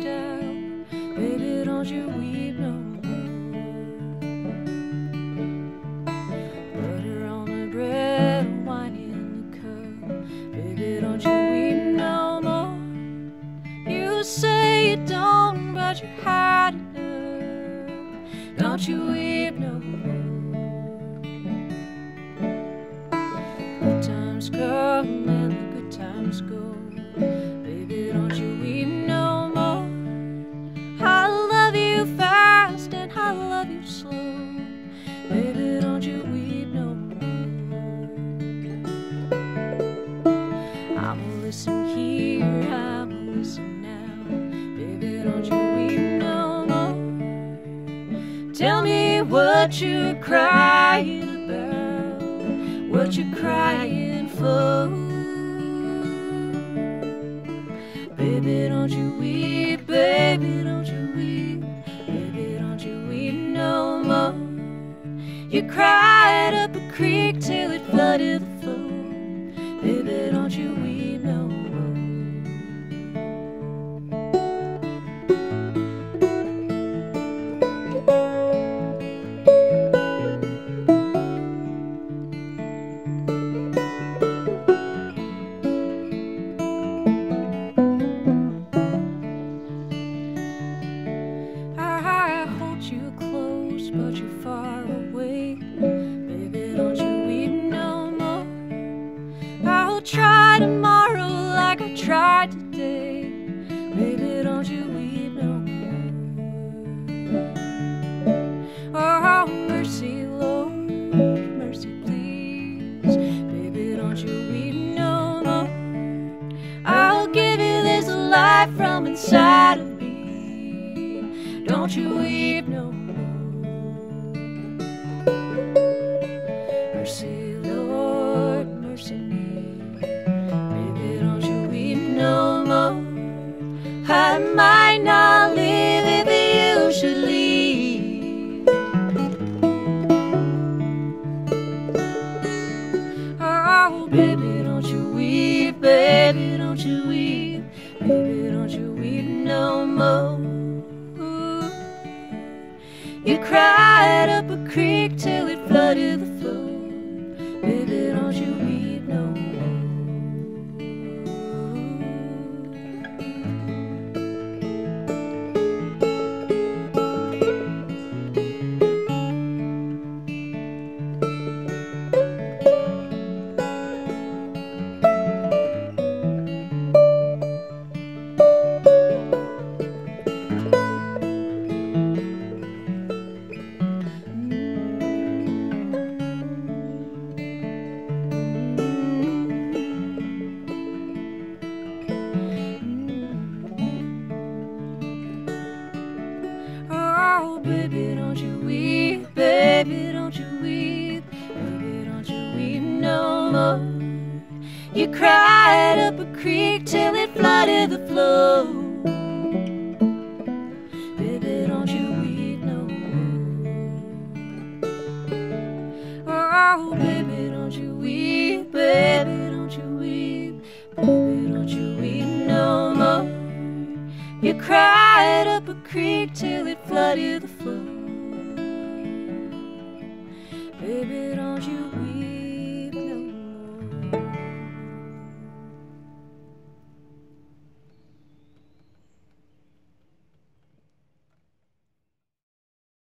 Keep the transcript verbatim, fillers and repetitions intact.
passed out. Baby, don't you weep no more. Butter on the bread, wine in the cup. Baby, don't you weep no more. You say you don't, but you had enough. Don't you weep no more. Good times come and the good times go. Baby, don't you weep no more. I love you fast and I love you slow. Baby, don't you weep no more. I'ma listen here, I'ma listen now. Baby, don't you weep no more. Tell me what you're crying about, what you're crying for. Baby, don't you weep, baby, don't you weep. Baby, don't you weep no more. You cried up a creek till it flooded the floor. Baby, don't you weep no more. You close, but you're far away. Baby, don't you weep no more. I'll try tomorrow like I tried today. Baby, don't you weep no more. Oh, mercy, Lord, mercy, please. Baby, don't you weep no more. I'll give you this life from inside of me. Don't you weep no more. Mercy, Lord, mercy me. Baby, don't you weep no more. I might not live if you should leave. Oh, baby, don't you weep, baby, don't you weep. Baby, don't you weep no more. You cried up a creek till it flooded the floor. Baby, don't you weep no more. Oh, baby, don't you weep, baby, don't you weep. Baby, don't you weep no more. You cried up a creek till it flooded the floor. Baby, don't you weep no more. Oh, baby, don't you weep, baby, don't you weep. Baby, don't you weep no more. You cried up a creek till it flooded the floor.